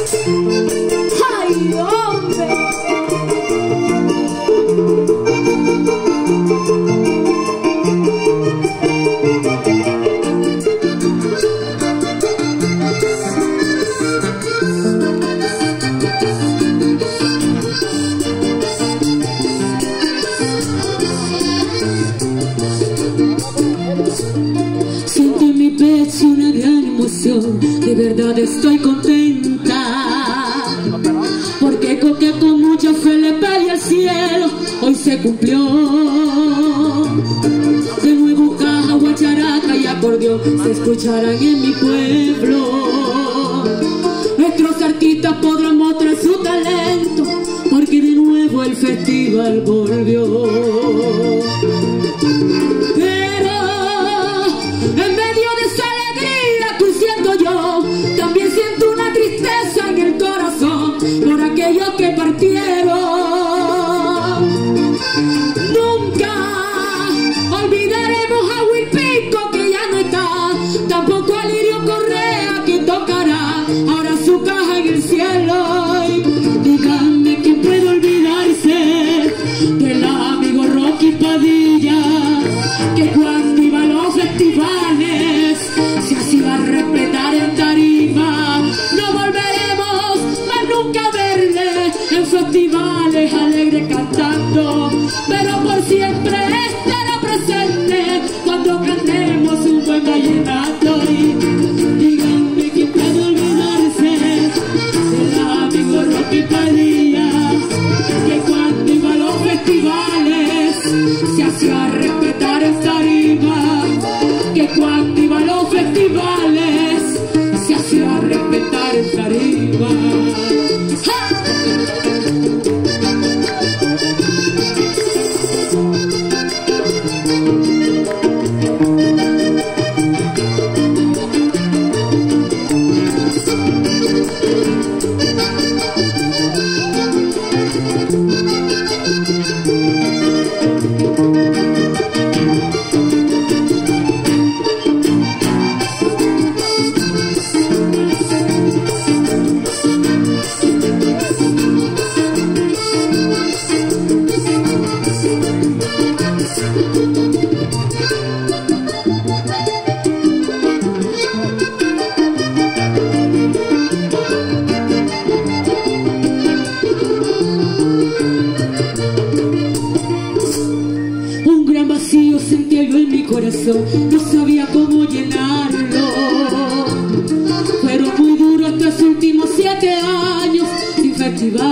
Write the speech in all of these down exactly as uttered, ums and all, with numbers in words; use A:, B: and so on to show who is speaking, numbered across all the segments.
A: ¡Ay, hombre!
B: Siento en mi pecho una gran emoción, de verdad estoy contenta, porque coqué con mucha fe le pedí al cielo, hoy se cumplió. De nuevo caja, guacharaca y acordeón se escucharán en mi pueblo. Nuestros artistas podrán mostrar su talento, porque de nuevo el festival volvió. En medio de esa alegría que siento yo, también siento una tristeza en el corazón por aquellos que partieron. Nunca olvidaremos a Huipico, que ya no está, tampoco a Lirio Correa, quien tocará ahora su caja en el cielo. Y díganme quién puede olvidarse del amigo Rocky Padilla, que cuando iba a los festivales se hacía respetar en tarima. No volveremos más nunca a verle en festivales alegre cantando, pero por siempre estará presente cuando cantemos un buen vallenato. Y díganme quién puede olvidarse del amigo Rocky Padilla, que cuando iba a los festivales se hacía respetar en tarima, que cuando iba a los festivales se hacía respetar en tarima. ¡Ja! Un gran vacío sentía yo en mi corazón, no sabía cómo llenarlo. Fueron muy duros estos últimos siete años sin festival.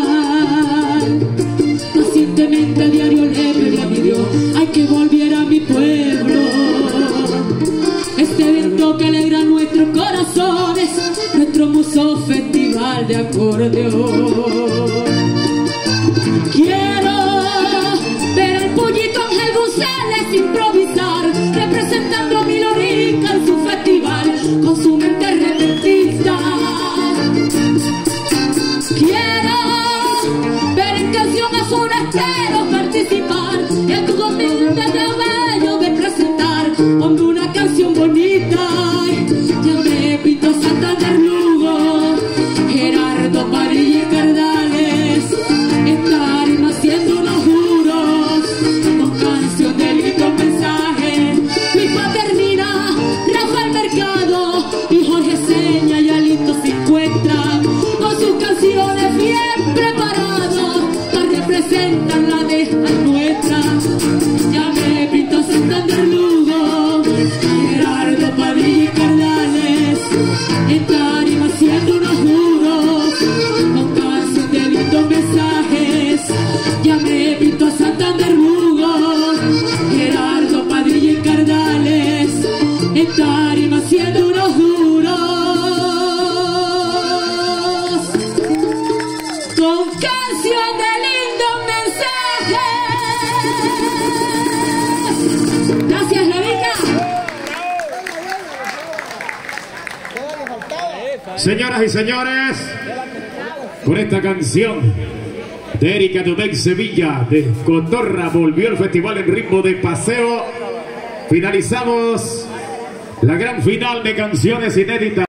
B: Pacientemente a diario le pedí a mi Dios, ay, que volviera a mi pueblo. Este evento que alegra nuestros corazones, nuestro hermoso festival de acordeón. Quiero ver al pollito Ángel González improvisar, representando a mi Lorica en su festival con su mente repentista. Quiero ver en canción a Forastero participar, y a tu gobierno de bello de presentar, ponme una canción bonita. Ya me pinto Santander Lugo, Gerardo Padilla y Cardales, estar haciendo unos juros con canción de lindo mensaje. Luis Paternina, Rafael Mercado y Jorge Seña ya listos se encuentran con sus canciones bien preparados para representar la de nuestra. Ya me pinto Santander Lugo, Gerardo Padilla y Cardales, estar haciendo unos juros con canción de lindos mensajes. Ya me pinto a Santander Lugo, Gerardo Padilla y Cardales, estar haciendo unos juros con canción de lindos mensajes. Gracias, Lorica.
C: Señoras y señores, con esta canción de Erika Domecq Sevilla de Cotorra volvió el festival en ritmo de paseo. Finalizamos la gran final de canciones inéditas.